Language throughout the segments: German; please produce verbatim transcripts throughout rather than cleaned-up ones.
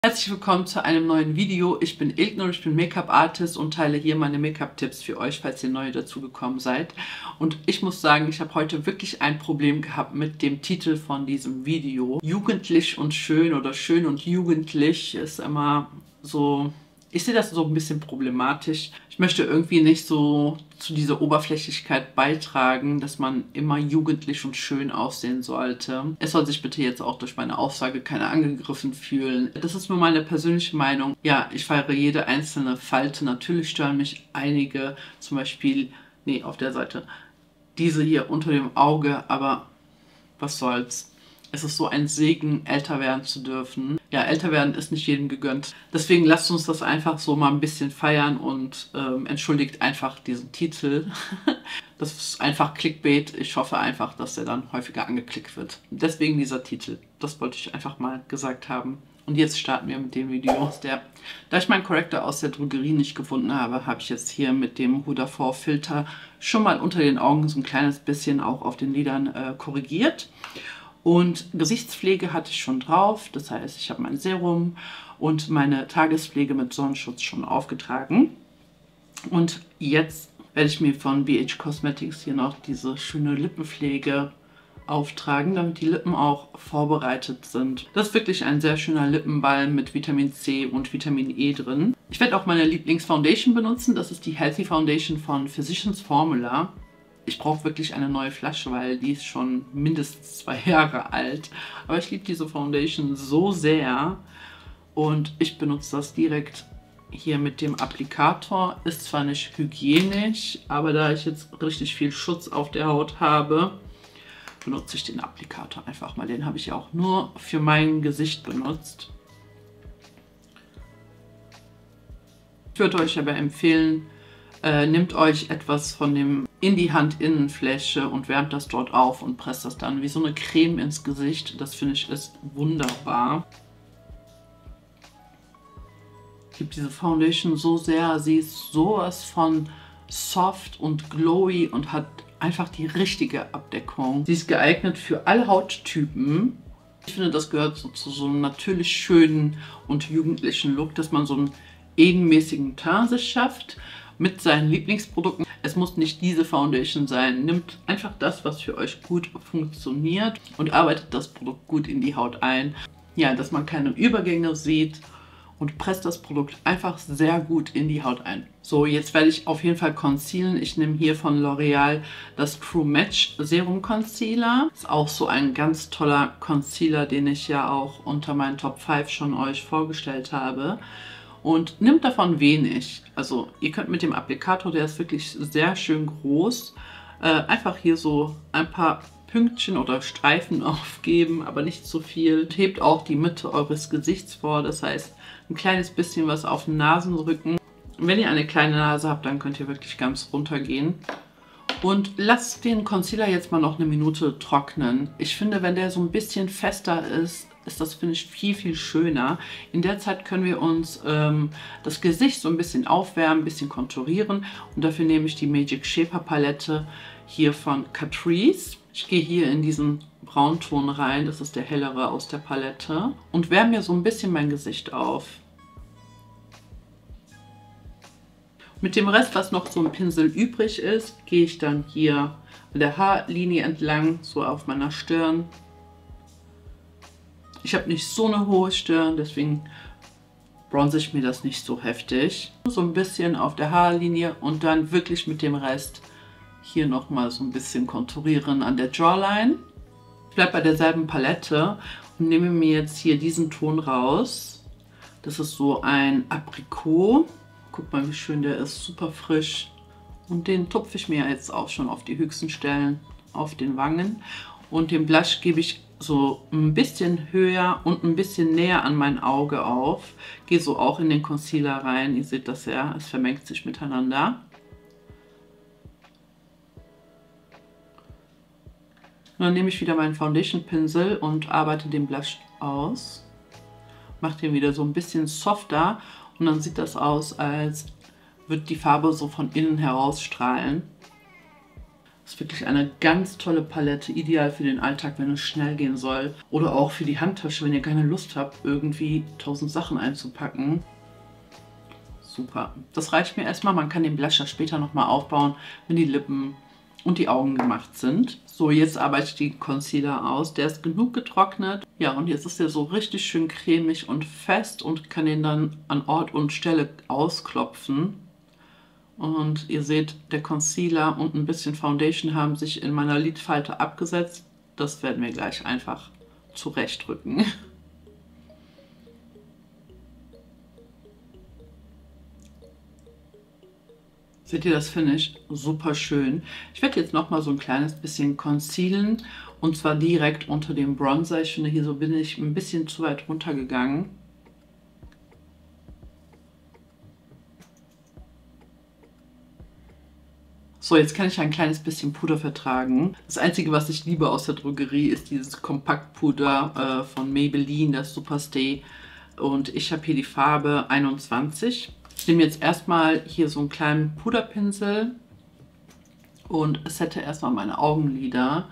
Herzlich willkommen zu einem neuen Video. Ich bin Ilknur, ich bin Make-up-Artist und teile hier meine Make-up-Tipps für euch, falls ihr neu dazugekommen seid. Und ich muss sagen, ich habe heute wirklich ein Problem gehabt mit dem Titel von diesem Video. Jugendlich und schön oder schön und jugendlich ist immer so... Ich sehe das so ein bisschen problematisch. Ich möchte irgendwie nicht so zu dieser Oberflächlichkeit beitragen, dass man immer jugendlich und schön aussehen sollte. Es soll sich bitte jetzt auch durch meine Aussage keiner angegriffen fühlen. Das ist nur meine persönliche Meinung. Ja, ich feiere jede einzelne Falte. Natürlich stören mich einige, zum Beispiel, nee, auf der Seite, diese hier unter dem Auge, aber was soll's. Es ist so ein Segen, älter werden zu dürfen. Ja, älter werden ist nicht jedem gegönnt. Deswegen lasst uns das einfach so mal ein bisschen feiern und ähm, entschuldigt einfach diesen Titel. Das ist einfach Clickbait. Ich hoffe einfach, dass er dann häufiger angeklickt wird. Deswegen dieser Titel. Das wollte ich einfach mal gesagt haben. Und jetzt starten wir mit dem Video. Der, da ich meinen Corrector aus der Drogerie nicht gefunden habe, habe ich jetzt hier mit dem Huda Four Filter schon mal unter den Augen so ein kleines bisschen auch auf den Lidern äh, korrigiert. Und Gesichtspflege hatte ich schon drauf, das heißt, ich habe mein Serum und meine Tagespflege mit Sonnenschutz schon aufgetragen. Und jetzt werde ich mir von B H Cosmetics hier noch diese schöne Lippenpflege auftragen, damit die Lippen auch vorbereitet sind. Das ist wirklich ein sehr schöner Lippenbalm mit Vitamin C und Vitamin E drin. Ich werde auch meine Lieblingsfoundation benutzen, das ist die Healthy Foundation von Physicians Formula. Ich brauche wirklich eine neue Flasche, weil die ist schon mindestens zwei Jahre alt. Aber ich liebe diese Foundation so sehr. Und ich benutze das direkt hier mit dem Applikator. Ist zwar nicht hygienisch, aber da ich jetzt richtig viel Schutz auf der Haut habe, benutze ich den Applikator einfach mal. Den habe ich auch nur für mein Gesicht benutzt. Ich würde euch aber empfehlen, Äh, nehmt euch etwas von dem in die Handinnenfläche und wärmt das dort auf und presst das dann wie so eine Creme ins Gesicht. Das finde ich ist wunderbar. Ich liebe diese Foundation so sehr. Sie ist sowas von soft und glowy und hat einfach die richtige Abdeckung. Sie ist geeignet für alle Hauttypen. Ich finde, das gehört so zu so einem natürlich schönen und jugendlichen Look, dass man so einen ebenmäßigen Teint sich schafft mit seinen Lieblingsprodukten. Es muss nicht diese Foundation sein. Nehmt einfach das, was für euch gut funktioniert und arbeitet das Produkt gut in die Haut ein. Ja, dass man keine Übergänge sieht und presst das Produkt einfach sehr gut in die Haut ein. So, jetzt werde ich auf jeden Fall concealen. Ich nehme hier von L'Oreal das True Match Serum Concealer. Ist auch so ein ganz toller Concealer, den ich ja auch unter meinen Top fünf schon euch vorgestellt habe. Und nimmt davon wenig. Also ihr könnt mit dem Applikator, der ist wirklich sehr schön groß, äh, einfach hier so ein paar Pünktchen oder Streifen aufgeben, aber nicht zu viel. Hebt auch die Mitte eures Gesichts vor, das heißt ein kleines bisschen was auf den Nasenrücken. Wenn ihr eine kleine Nase habt, dann könnt ihr wirklich ganz runter gehen. Und lasst den Concealer jetzt mal noch eine Minute trocknen. Ich finde, wenn der so ein bisschen fester ist, ist das, finde ich, viel, viel schöner. In der Zeit können wir uns ähm, das Gesicht so ein bisschen aufwärmen, ein bisschen konturieren. Und dafür nehme ich die Magic Shaper Palette hier von Catrice. Ich gehe hier in diesen Braunton rein, das ist der hellere aus der Palette. Und wärme mir so ein bisschen mein Gesicht auf. Mit dem Rest, was noch so ein Pinsel übrig ist, gehe ich dann hier an der Haarlinie entlang, so auf meiner Stirn. Ich habe nicht so eine hohe Stirn, deswegen bronze ich mir das nicht so heftig. So ein bisschen auf der Haarlinie und dann wirklich mit dem Rest hier nochmal so ein bisschen konturieren an der Jawline. Ich bleibe bei derselben Palette und nehme mir jetzt hier diesen Ton raus. Das ist so ein Aprikot. Guck mal, wie schön der ist, super frisch. Und den tupfe ich mir jetzt auch schon auf die höchsten Stellen auf den Wangen. Und den Blush gebe ich so ein bisschen höher und ein bisschen näher an mein Auge auf. Gehe so auch in den Concealer rein. Ihr seht das ja, es vermengt sich miteinander. Und dann nehme ich wieder meinen Foundation-Pinsel und arbeite den Blush aus. Mache den wieder so ein bisschen softer und dann sieht das aus, als würde die Farbe so von innen herausstrahlen. Das ist wirklich eine ganz tolle Palette, ideal für den Alltag, wenn es schnell gehen soll. Oder auch für die Handtasche, wenn ihr keine Lust habt, irgendwie tausend Sachen einzupacken. Super. Das reicht mir erstmal. Man kann den Blusher später nochmal aufbauen, wenn die Lippen und die Augen gemacht sind. So, jetzt arbeite ich den Concealer aus. Der ist genug getrocknet. Ja, und jetzt ist der so richtig schön cremig und fest und kann den dann an Ort und Stelle ausklopfen. Und ihr seht, der Concealer und ein bisschen Foundation haben sich in meiner Lidfalte abgesetzt. Das werden wir gleich einfach zurechtrücken. Seht ihr das Finish? Super schön. Ich werde jetzt noch mal so ein kleines bisschen concealen. Und zwar direkt unter dem Bronzer. Ich finde, hier so bin ich ein bisschen zu weit runtergegangen. So, jetzt kann ich ein kleines bisschen Puder vertragen. Das Einzige, was ich liebe aus der Drogerie, ist dieses Kompaktpuder äh, von Maybelline, das Superstay. Und ich habe hier die Farbe einundzwanzig. Ich nehme jetzt erstmal hier so einen kleinen Puderpinsel und sette erstmal meine Augenlider.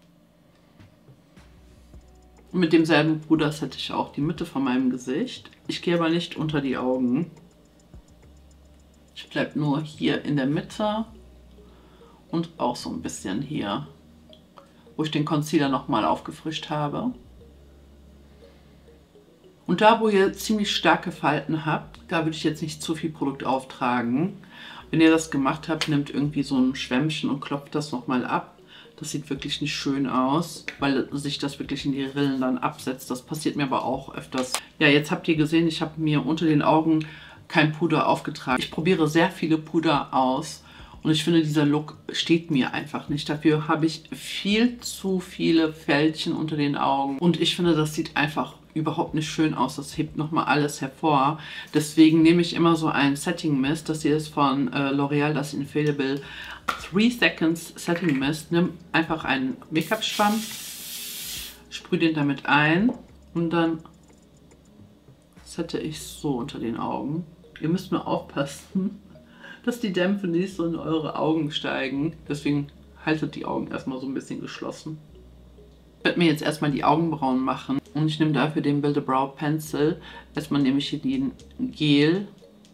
Und mit demselben Puder sette ich auch die Mitte von meinem Gesicht. Ich gehe aber nicht unter die Augen. Ich bleibe nur hier in der Mitte und auch so ein bisschen hier, wo ich den Concealer nochmal aufgefrischt habe. Und da, wo ihr ziemlich starke Falten habt, da würde ich jetzt nicht zu viel Produkt auftragen. Wenn ihr das gemacht habt, nehmt irgendwie so ein Schwämmchen und klopft das nochmal ab. Das sieht wirklich nicht schön aus, weil sich das wirklich in die Rillen dann absetzt. Das passiert mir aber auch öfters. Ja, jetzt habt ihr gesehen, ich habe mir unter den Augen kein Puder aufgetragen. Ich probiere sehr viele Puder aus. Und ich finde, dieser Look steht mir einfach nicht. Dafür habe ich viel zu viele Fältchen unter den Augen. Und ich finde, das sieht einfach überhaupt nicht schön aus. Das hebt nochmal alles hervor. Deswegen nehme ich immer so ein Setting Mist. Das hier ist von äh, L'Oreal, das Infallible three Seconds Setting Mist. Nimm einfach einen Make-up-Schwamm, sprühe den damit ein und dann sette ich so unter den Augen. Ihr müsst nur aufpassen, dass die Dämpfe nicht so in eure Augen steigen. Deswegen haltet die Augen erstmal so ein bisschen geschlossen. Ich werde mir jetzt erstmal die Augenbrauen machen. Und ich nehme dafür den Build a Brow Pencil. Erstmal nehme ich hier den Gel.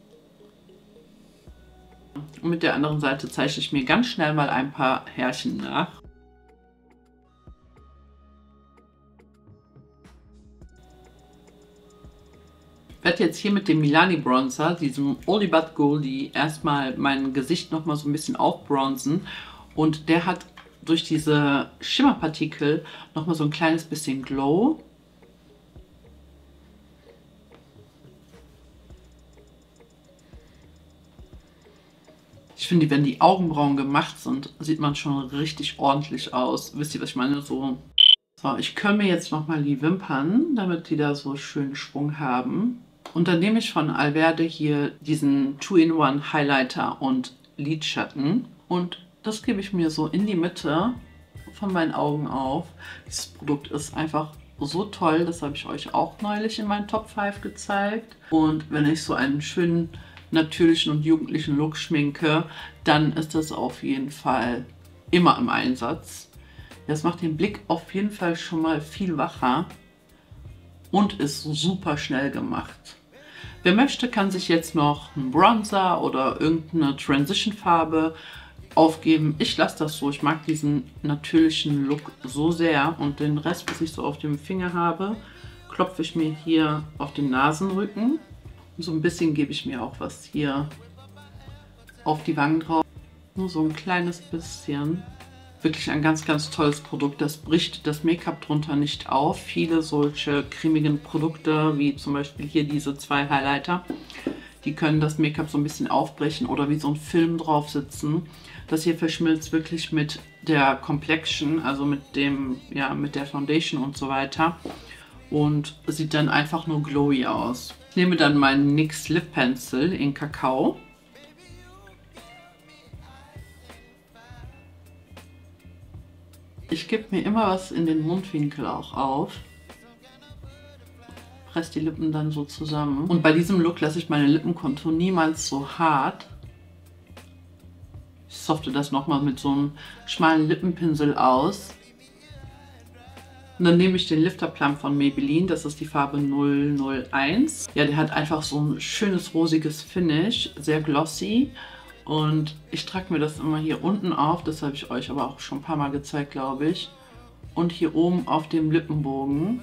Und mit der anderen Seite zeichne ich mir ganz schnell mal ein paar Härchen nach. Ich werde jetzt hier mit dem Milani Bronzer, diesem Oldie But Goldie, erstmal mein Gesicht nochmal so ein bisschen aufbronzen. Und der hat durch diese Schimmerpartikel nochmal so ein kleines bisschen Glow. Ich finde, wenn die Augenbrauen gemacht sind, sieht man schon richtig ordentlich aus. Wisst ihr, was ich meine? So, so ich kömme jetzt nochmal die Wimpern, damit die da so schön Schwung haben. Und dann nehme ich von Alverde hier diesen two in one Highlighter und Lidschatten. Und das gebe ich mir so in die Mitte von meinen Augen auf. Dieses Produkt ist einfach so toll. Das habe ich euch auch neulich in meinen Top fünf gezeigt. Und wenn ich so einen schönen, natürlichen und jugendlichen Look schminke, dann ist das auf jeden Fall immer im Einsatz. Das macht den Blick auf jeden Fall schon mal viel wacher und ist super schnell gemacht. Wer möchte, kann sich jetzt noch einen Bronzer oder irgendeine Transition-Farbe aufgeben. Ich lasse das so. Ich mag diesen natürlichen Look so sehr. Und den Rest, was ich so auf dem Finger habe, klopfe ich mir hier auf den Nasenrücken. Und so ein bisschen gebe ich mir auch was hier auf die Wangen drauf. Nur so ein kleines bisschen. Wirklich ein ganz, ganz tolles Produkt. Das bricht das Make-up drunter nicht auf. Viele solche cremigen Produkte, wie zum Beispiel hier diese zwei Highlighter, die können das Make-up so ein bisschen aufbrechen oder wie so ein Film drauf sitzen. Das hier verschmilzt wirklich mit der Complexion, also mit dem, ja, mit der Foundation und so weiter. Und sieht dann einfach nur glowy aus. Ich nehme dann meinen N Y X Lip Pencil in Kakao. Ich gebe mir immer was in den Mundwinkel auch auf. Presse die Lippen dann so zusammen. Und bei diesem Look lasse ich meine Lippenkontur niemals so hart. Ich softe das nochmal mit so einem schmalen Lippenpinsel aus. Und dann nehme ich den Lifter Plum von Maybelline, das ist die Farbe null null eins. Ja, der hat einfach so ein schönes rosiges Finish, sehr glossy. Und ich trage mir das immer hier unten auf, das habe ich euch aber auch schon ein paar Mal gezeigt, glaube ich. Und hier oben auf dem Lippenbogen.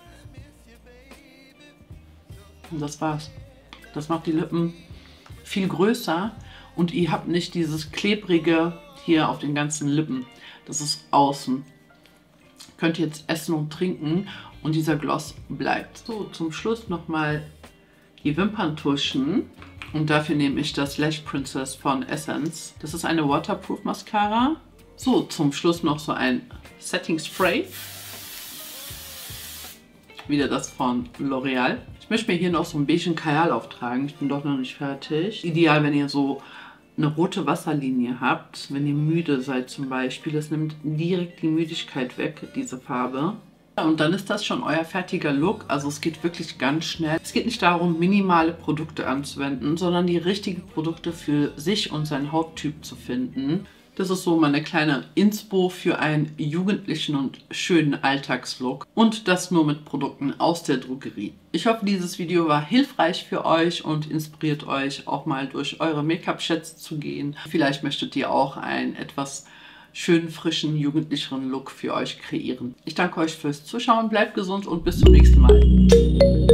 Und das war's. Das macht die Lippen viel größer und ihr habt nicht dieses klebrige hier auf den ganzen Lippen. Das ist außen. Könnt ihr jetzt essen und trinken und dieser Gloss bleibt. So, zum Schluss nochmal die Wimperntuschen. Und dafür nehme ich das Lash Princess von Essence. Das ist eine Waterproof Mascara. So, zum Schluss noch so ein Setting Spray. Wieder das von L'Oreal. Ich möchte mir hier noch so ein beigen Kajal auftragen. Ich bin doch noch nicht fertig. Ideal, wenn ihr so eine rote Wasserlinie habt, wenn ihr müde seid zum Beispiel. Das nimmt direkt die Müdigkeit weg, diese Farbe. Und dann ist das schon euer fertiger Look. Also es geht wirklich ganz schnell. Es geht nicht darum, minimale Produkte anzuwenden, sondern die richtigen Produkte für sich und seinen Hauttyp zu finden. Das ist so meine kleine Inspo für einen jugendlichen und schönen Alltagslook. Und das nur mit Produkten aus der Drogerie. Ich hoffe, dieses Video war hilfreich für euch und inspiriert euch auch mal durch eure Make-up-Schätze zu gehen. Vielleicht möchtet ihr auch einen etwas schönen, frischen, jugendlicheren Look für euch kreieren. Ich danke euch fürs Zuschauen, bleibt gesund und bis zum nächsten Mal.